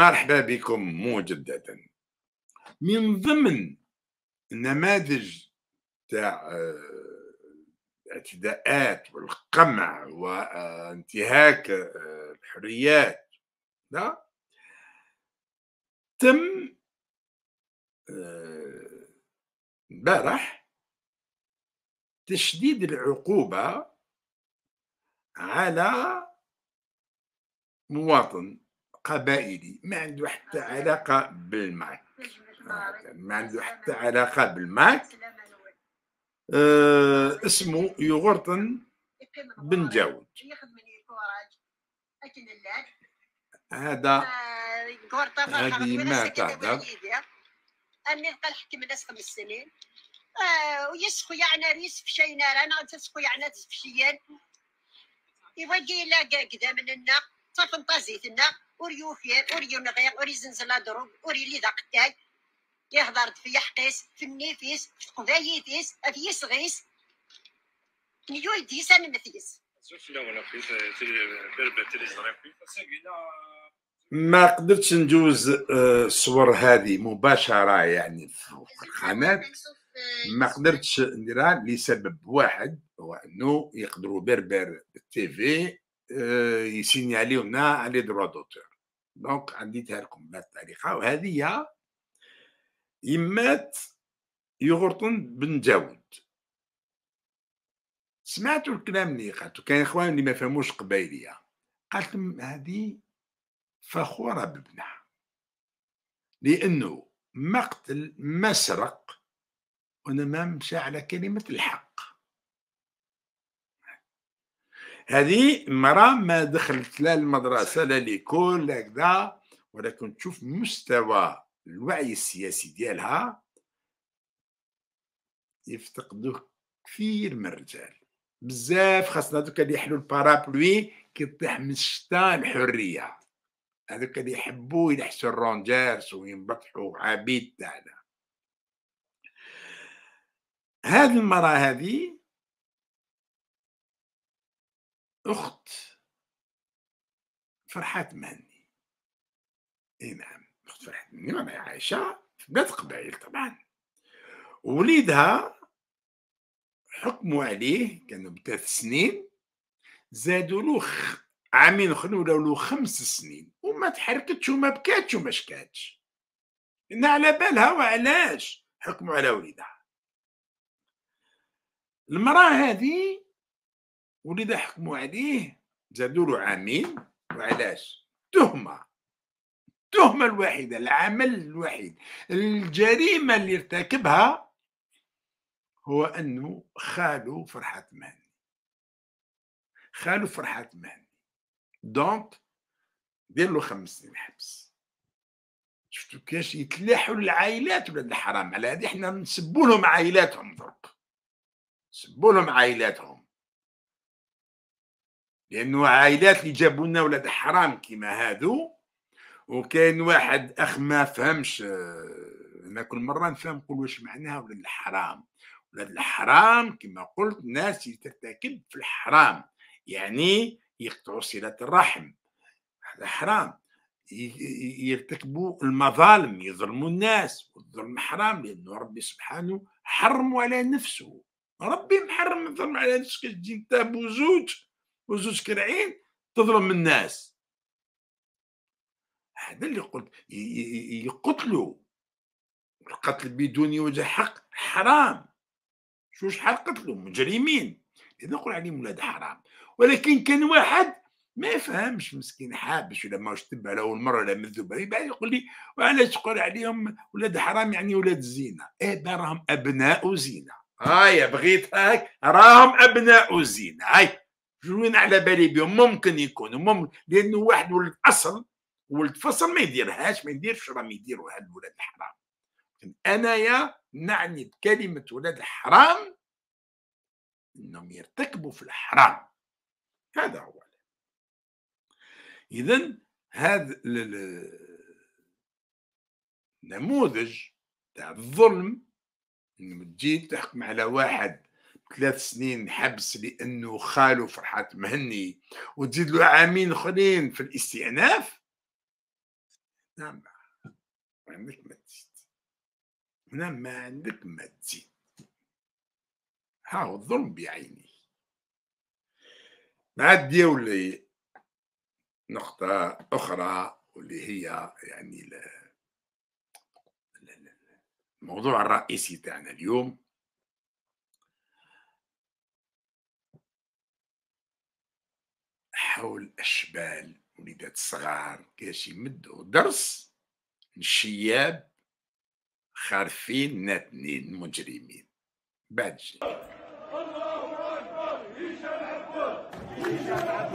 مرحبا بكم مجددا. من ضمن النماذج تاع الاعتداءات والقمع وانتهاك الحريات، لا تم آه، البارح تشديد العقوبة على مواطن قبائلي ما عنده حتى علاقة بالماك، ما عنده حتى علاقة بالماك. اسمه يغرطن بن جاود. هذا هذه ما تهدر أني نلقى الحكم الناس 5 سنين ويسخو يعني ريس في شينا أنا تسخو يعني في شيان يوجي لا كذا مننا تفنطازيت لنا وريوفيا وريون غير وري زنزلا دروب وري لي دقتاي يهضر في يحقيس في النيفيس في قبايتيس في يسغيس نيو يديس أنا مثيس ما قدرتش نجوز الصور هذه مباشرة يعني في القناة، ما قدرتش نديرها لسبب واحد، هو انه يقدروا بربر التيفي يسينياليو لنا على دروا دوتور. دونك عديتها لكم بهذه الطريقة، وهذه هي يمات يغرطن بن جاود. سمعتوا الكلام اللي قالتو، كاين اخوان اللي ما فهموش قبايليه، قالت لهم هذه فخوره بابنها لانه مقتل ما سرق وانما مشى على كلمه الحق. هذه مرة ما دخلت لا المدرسه لا ليكول لا كذا، ولكن تشوف مستوى الوعي السياسي ديالها يفتقدوه كثير من الرجال بزاف، خاصنا دوكا اللي يحلوا البارابلوي كي طيح من الشتا الحريه، هذوك اللي يحبوا يلحسوا الرونجيرز وينبطحوا عبيد تاعنا. هذه المرأة هذه أخت فرحات مهني. اي نعم، أخت فرحات مهني راهي عايشة في بلاد قبائل طبعا. وليدها حكموا عليه كانوا ب3 سنين، زادوا له عامين اخرين ولاو له 5 سنين، وما تحركتش وما بكاتش وما شكاتش، لأن على بالها وعلاش حكموا على وليدها. المرأة هذه وليدها حكموا عليه زادوا له عامين، وعلاش؟ التهمة الوحيدة، العمل الوحيد، الجريمة اللي ارتكبها هو أنه خالو فرحات مهني. دونك دير له 5 سنين حبس. شفتوا كيفاش يتلاحوا العائلات ولاد الحرام؟ على هذه احنا نسبوا لهم عائلاتهم، درك نسبوا لهم عائلاتهم، لانه عائلات اللي جابوا لنا ولاد الحرام كيما هادو. وكاين واحد اخ ما فهمش، انا كل مره نفهم نقول واش معناها ولاد الحرام. ولاد الحرام كما قلت ناس ترتكب في الحرام، يعني يقطعوا صله الرحم، هذا حرام. يرتكبوا المظالم، يظلموا الناس، والظلم حرام لانه ربي سبحانه حرمه على نفسه. ربي محرم الظلم على نفسك، تجي انت بوزوج كرعين تظلم الناس. هذا اللي قلت، يقتلوا القتل بدون وجه حق حرام. شحال قتلوا مجرمين، اذا نقول عليهم ولاد حرام. ولكن كان واحد ما يفهمش، مسكين حابش ولا ماهوش تبع لاول مره ولا مذوب، بعد يقول لي وعلاش تقول عليهم ولاد حرام يعني ولاد الزينه؟ ايه راهم ابناء زينه. هاي بغيت هاك، راهم ابناء زينه. هاي جوين على بالي بهم، ممكن يكونوا، ممكن، لانه واحد ولد اصل ولد فصل ما يديرهاش، ما يديرش راهم يديروا هاد ولاد الحرام. انايا نعني بكلمه ولاد الحرام انهم يرتكبوا في الحرام، هذا هو. اذا هذا النموذج تاع الظلم، انه تجي تحكم على واحد 3 سنين حبس لانه خالو فرحات مهني، وتزيد له عامين اخرين في الاستئناف، نعم، ما عندك ما تزيد، هنا ما عندك ما تزيد، ها هو الظلم بعينه. عاد نديرو نقطة أخرى واللي هي يعني الموضوع الرئيسي تاعنا اليوم، حول أشبال وليدات صغار كاش يمدوا درس للشياب خارفين ناتنين مجرمين. بعد جي.